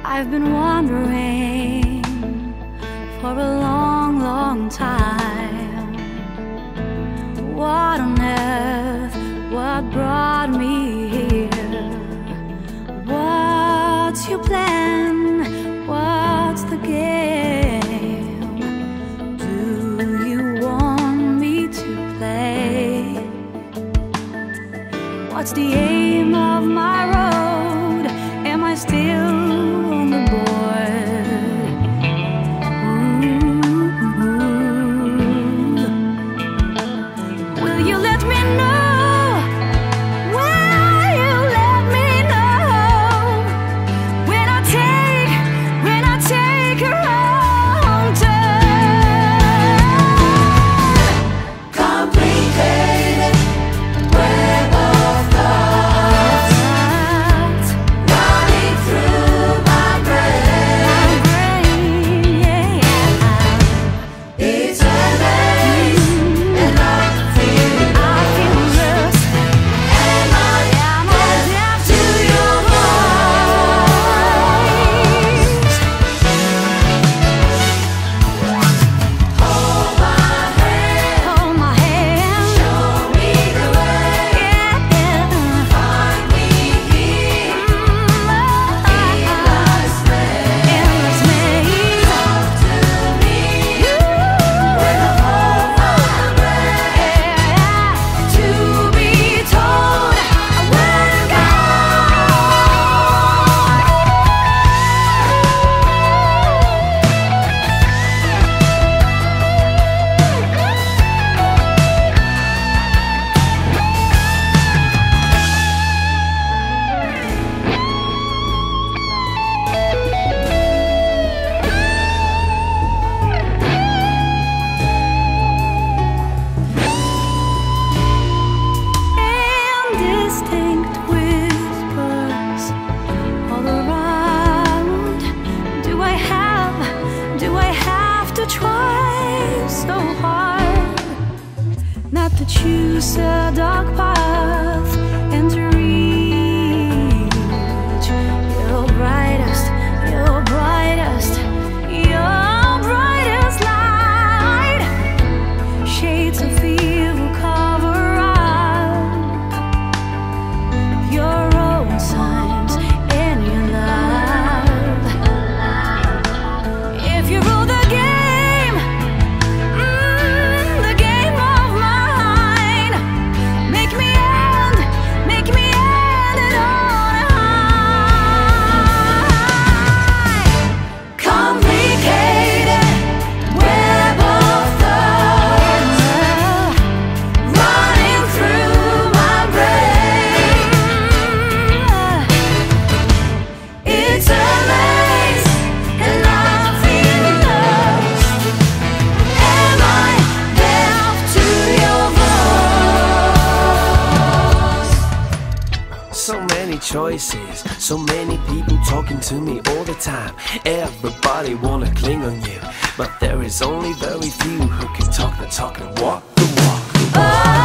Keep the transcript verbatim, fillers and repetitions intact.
I've been wondering for a long, long time, what on earth, what brought me here? What's your plan? What's the game? Do you want me to play? What's the aim of my road? Am I still on the board? Ooh. Will you let me know? Will you let me know when I take, when I take a wrong turn? Complicated web of thoughts running through my brain. Yeah. It's a maze, and I feel I feel lost. Am I deaf to your voice? Hold my hand, hold my hand, show me the way. Yeah. Find me here, endless maze. Endless maze. Talk to me when I hold my breath. To be told when indistinct whispers all around. Do I have, do I have to try so hard not to choose a dark path and to reach your brightest, your brightest, your brightest light? Shades of evil cover up your own signs and your love. If you rule the game, mm, the game of mine, make me end, make me end it on high. Complicated web of thoughts running through my brain. It's a maze, and I feel lost. Am I deaf to your voice? So many choices, so many people talking to me all the time. Everybody wanna cling on you, but there is only very few who can talk the talk and walk the walk. Oh.